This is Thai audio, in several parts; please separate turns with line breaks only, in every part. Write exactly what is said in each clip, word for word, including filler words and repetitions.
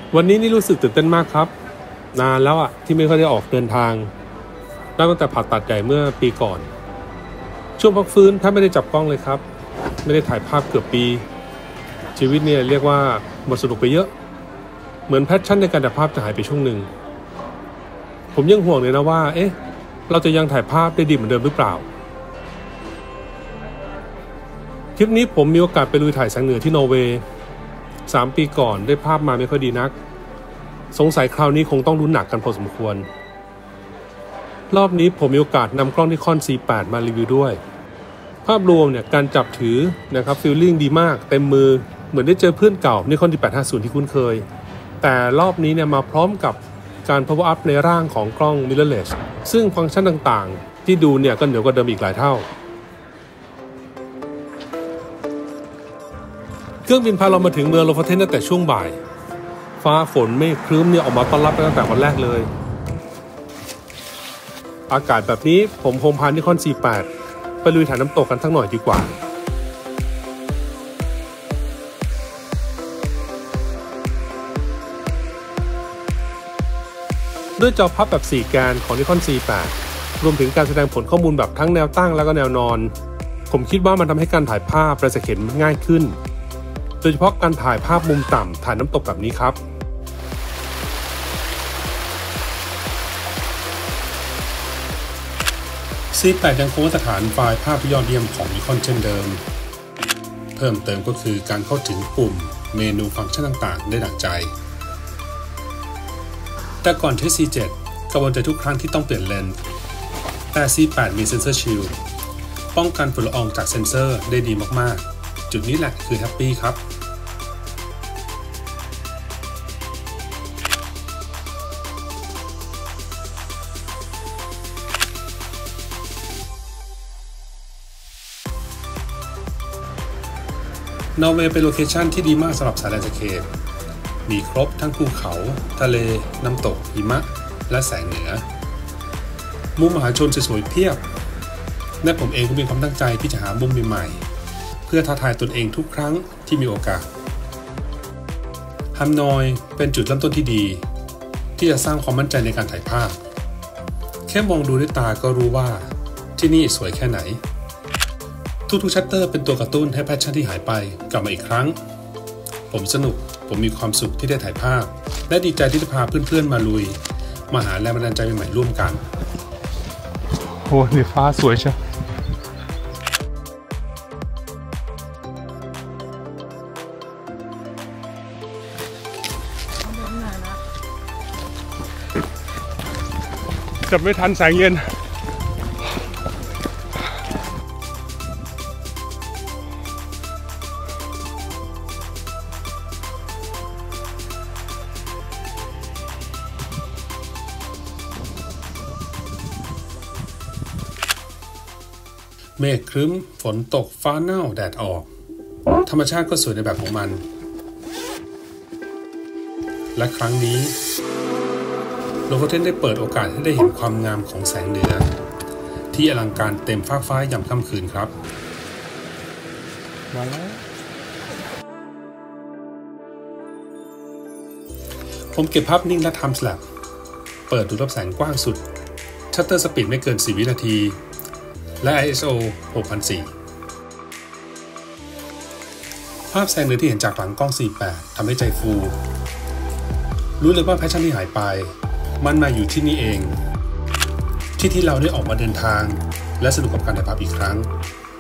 วันนี้นี่รู้สึกตื่นเต้นมากครับนานแล้วอะที่ไม่ค่อยได้ออกเดินทางได้ตั้งแต่ผ่าตัดใหญ่เมื่อปีก่อนช่วงพักฟื้นถ้าไม่ได้จับกล้องเลยครับไม่ได้ถ่ายภาพเกือบปีชีวิตเนี่ยเรียกว่าหมดสนุกไปเยอะเหมือนแพชชั่นในการถ่ายภาพจะหายไปช่วงหนึ่งผมยังห่วงเลยนะว่าเอ๊ะเราจะยังถ่ายภาพได้ดีเหมือนเดิมหรือเปล่าทริปนี้ผมมีโอกาสไปลุยถ่ายแสงเหนือที่นอร์เวย์สามปีก่อนได้ภาพมาไม่ค่อยดีนักสงสัยคราวนี้คงต้องลุ้นหนักกันพอสมควรรอบนี้ผมมีโอกาสนำกล้องนิคอน ซี แปด มารีวิวด้วยภาพรวมเนี่ยการจับถือนะครับฟีลลิ่งดีมากเต็มมือเหมือนได้เจอเพื่อนเก่านิคอน ดี แปดห้าศูนย์ ที่คุ้นเคยแต่รอบนี้เนี่ยมาพร้อมกับการ power up ในร่างของกล้อง mirrorless ซึ่งฟังก์ชันต่างๆที่ดูเนี่ยก็เหนือกว่าเดิมอีกหลายเท่าเครื่องบินพาเรามาถึงเมืองโลฟาเทนตั้งแต่ช่วงบ่ายฟ้าฝนเมฆครึ้มเนี่ยออกมาต้อนรับตั้งแต่วันแรกเลยอากาศแบบนี้ผมคงพานิคอน ซี แปด ไปลุยถ่ายน้ำตกกันสักหน่อยดีกว่าด้วยจอพับแบบสี่แกนของนิคอน ซี แปด รวมถึงการแสดงผลข้อมูลแบบทั้งแนวตั้งแล้วก็แนวนอนผมคิดว่ามันทำให้การถ่ายภาพประสิทธิผลง่ายขึ้นโดยเฉพาะการถ่ายภาพมุมต่ำถ่ายน้ำตกแบบนี้ครับ ซี แปด ยังคงมาตรฐานไฟล์ภาพที่ยอดเยี่ยมของ Nikon เช่นเดิมเพิ่มเติมก็คือการเข้าถึงปุ่มเมนูฟังก์ชันต่างๆได้ดั่งใจแต่ก่อนใช้ ซี เจ็ด กังวลใจทุกครั้งที่ต้องเปลี่ยนเลนส์แต่ ซี แปด มีเซนเซอร์ชิลด์ป้องกันฝุ่นละอองจากเซนเซอร์ได้ดีมากๆจุดนี้แหละคือแฮปปี้ครับนอร์เวย์เป็นโลเคชั่นที่ดีมากสำหรับสายแลนด์สเคปมีครบทั้งภูเขาทะเลน้ำตกหิมะและแสงเหนือมุมมหาชนสวยๆเพียบและผมเองก็มีความตั้งใจที่จะหามุมใหม่ๆเพื่อท้าทายตนเองทุกครั้งที่มีโอกาสฮันนอยเป็นจุดเริ่มต้นที่ดีที่จะสร้างความมั่นใจในการถ่ายภาพแค่มองดูด้วยตาก็รู้ว่าที่นี่สวยแค่ไหนทุกๆชัตเตอร์เป็นตัวกระตุ้นให้แพชชั่นที่หายไปกลับมาอีกครั้งผมสนุกผมมีความสุขที่ได้ถ่ายภาพและดีใจที่จะพาเพื่อนๆมาลุยมาหาแรงบันดาลใจใหม่ๆร่วมกันโอ้ยฟ้าสวยใช่จับไม่ทันแสงเย็นเมฆครึ้มฝนตกฟ้าเน่าแดดออกธรรมชาติก็สวยในแบบของมันและครั้งนี้โลฟาเทนได้เปิดโอกาสให้ได้เห็นความงามของแสงเหนือที่อลังการเต็มฟากฟ้ายามค่ำคืนครับมาแล้วผมเก็บภาพนิ่งและ Time Lapse เปิดดูรับแสงกว้างสุดชัตเตอร์สปีดไม่เกินสี่วินาทีและ ไอ เอส โอ หกพันสี่ร้อย ภาพแสงเหนือที่เห็นจากหลังกล้อง ซี แปด ทำให้ใจฟูรู้เลยว่าแพชชั่นที่หายไปมันมาอยู่ที่นี่เองที่ที่เราได้ออกมาเดินทางและสนุกกับการถ่ายภาพอีกครั้ง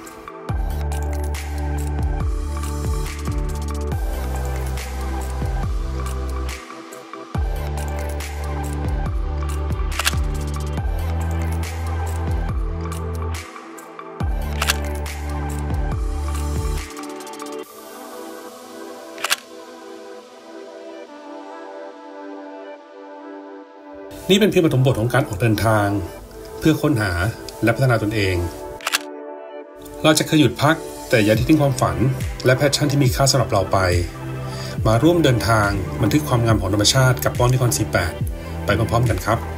นี่เป็นเพียงปฐมบทของการออกเดินทางเพื่อค้นหาและพัฒนาตนเองเราจะเคยหยุดพักแต่อย่าทิ้งความฝันและแพชชั่นที่มีค่าสำหรับเราไปมาร่วมเดินทางบันทึกความงามของธรรมชาติกับกล้องนิคอน ซี แปด ไปพร้อมๆกันครับ